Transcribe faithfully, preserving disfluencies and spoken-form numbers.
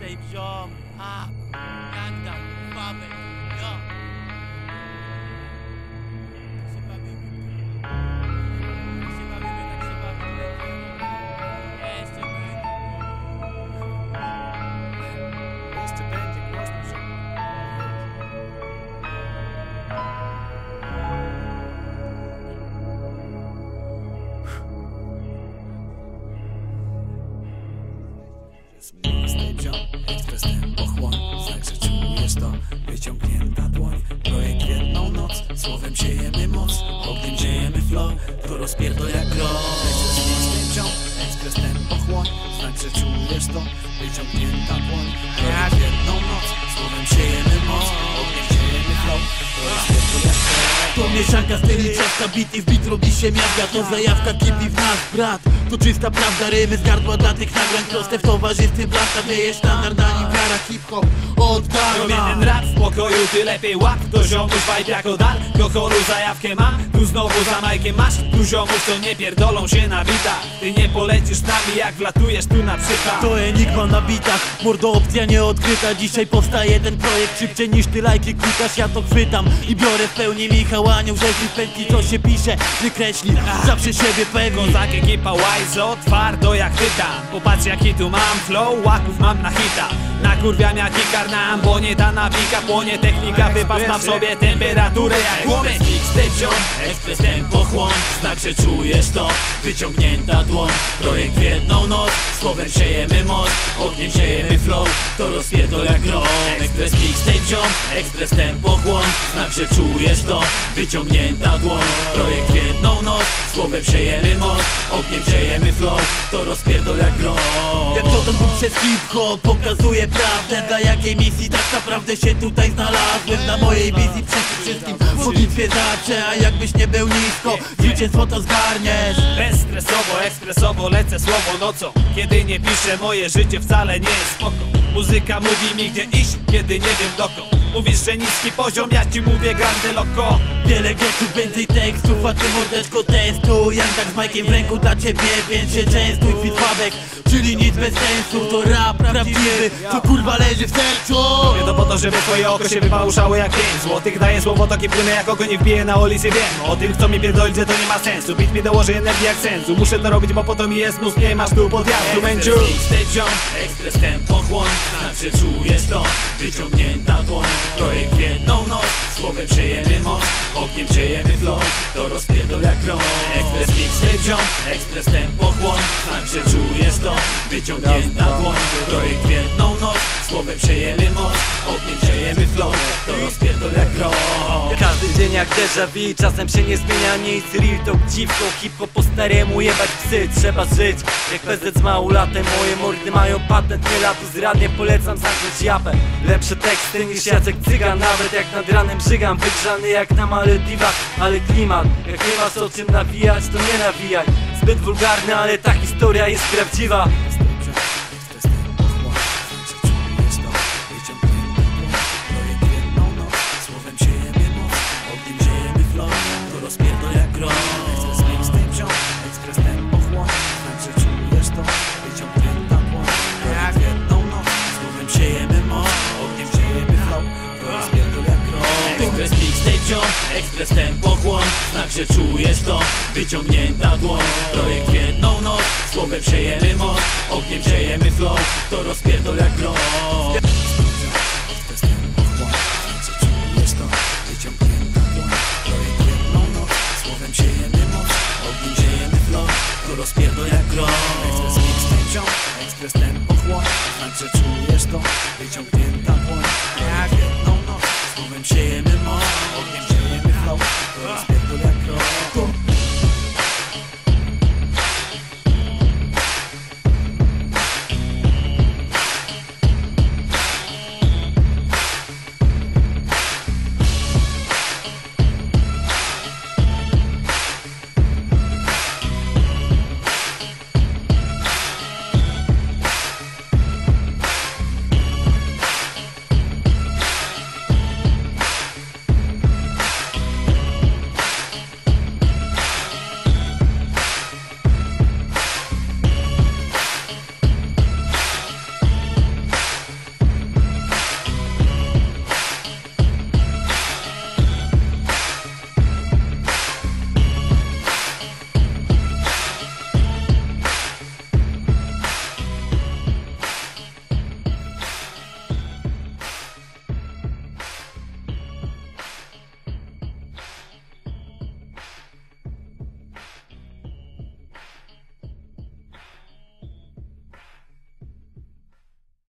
mixtape ziom, a jak tam, babek, jo. Tak się bawimy, tak się bawimy, tak się bawimy. Jeszcze będzie. Jeszcze będzie głośno, że... Mixtape ziom, ekspres ten pochłoń. Znak, że czujesz to, wyciągnięta dłoń. Projekt w jedną noc, słowem siejemy moc, ogniem ziejemy flow, to rozpierdol jak grom. Mixtape ziom, ekspres ten pochłoń. Znak, że czujesz to, wyciągnięta dłoń. Projekt w jedną noc, słowem siejemy moc, ogniem ziejemy flow, to rozpierdol jak grom. To mieszanka styli ciasta, bity w bit robi się miazga. To zajawka kipi w nas, brat. To czysta prawda, rymy z gardła dla tych nagrań proste w towarzystwie blasta. Wieje sztandard, ani wiara, hip-hop od dawna. Robię ten rap w pokoju, ty lepiej łap. To ziomuś vibe jako dar, alkoholu zajawkę mam. Tu znowu za majkiem masz, tu ziomuś to nie pierdolą się na bitach. Ty nie polecisz nami jak wlatujesz tu na przykład. To enigma na bitach, mordo opcja nieodkryta. Dzisiaj powstaje ten projekt szybciej niż ty lajki klikasz. Ja to chwytam i biorę w pełni Michał Anioł, że w pętli co się pisze, wykreśli, zawsze siebie pewni. Kozak ekipa Wajzo, twardo jak tytan. Popatrz jaki tu mam flow, łaków mam na hita. Nakurwiam jak ikarnam, bo nie ta nawika. Płonie technika, wypas ma w sobie temperaturę jak głowy. Mixtape ziom, ekspres tempo chłon. Znak, że czujesz to, wyciągnięta dłoń. Projekt w jedną noc, słowem siejemy moc, ogniem siejemy flow, to rozpierdol jak grom. Ekspres mixtape ziom, ekspres tempo chłon. Znak, że czujesz to, wyciągnięta dłoń. Projekt w jedną noc, słowem siejemy moc, ogniem siejemy flow, to rozpierdol jak grom. Jak dotąd był przez hip-hop, pokazuje prawdę. Dla jakiej misji tak naprawdę się tutaj znalazłem. Na mojej wizji przeciw wszystkim w modlitwie zawsze. A jakbyś nie był nisko, zwycięstwo to zgarniesz. Bezstresowo, ekspresowo lecę słowo nocą. Kiedy nie piszę, moje życie wcale nie jest spoko. Muzyka mówi mi gdzie iść, kiedy nie wiem dokąd. Mówisz, że niski poziom, ja ci mówię grande loco. Wiele gestów, więcej tekstów, a ty mordeczko testuj. Jak tak z majkiem w ręku dla ciebie, więc się częstuj. Fitwabek, czyli nic bez sensu. To rap prawdziwy, co kurwa leży w sercu. Mówię to po to, żeby twoje oko się wypałuszało jak pięć złotych. Daję słowo, to płynę jak oko nie wbije na ulicy. Wiem o tym, kto mi pierdolić, że to nie ma sensu. Bit mi dołoży energii jak sensu. Muszę to robić, bo po to mi jest mus. Nie masz tu podjazdu, męciu. Mixtape ziom, ekspres tempo chłon. Znak, że czujesz to, wyciągnięta dłoń. Projekt w jedną noc, słowem siejemy moc, ogniem siejemy flow, to rozpierdol jak grom. Ekspres mixtape ziom, ekspres tempo chłon. Znak, że czujesz to, wyciągnięta dłoń. Projekt w jedną noc, słowem siejemy moc, ogniem siejemy flow, to rozpierdol jak grom. Każdy dzień jak déjà vu, czasem się nie zmienia nic. Real talk dziwką, hip-hop po staremu, jebać psy, trzeba żyć jak P Z z małolatem. Moje mordy mają patent, nie latu z radiem, polecam zamknąć japę. Lepsze teksty niż Jacek Cygan, nawet jak nad ranem żygam. Wygrzany jak na Malediwach, ale klimat. Jak nie masz o czym nawijać, to nie nawijaj. Zbyt wulgarny, ale ta historia jest prawdziwa. Ekspres mixtape ziom, ekspres tempo chłon. Znak, że czujesz to, wyciągnięta dłoń. Projekt w jedną noc, słowem siejemy moc, ogniem siejemy flow, to rozpierdol jak grom. Ekspres tempo chłon. Znak, że czujesz to, wyciągnięta dłoń. Projekt w jedną noc, słowem siejemy moc, ogniem siejemy flow, to rozpierdol jak grom. Ekspres mixtape ziom, ekspres tempo chłon. Znak, że czujesz to, wyciągnięta dłoń. Projekt w jedną noc, słowem siejemy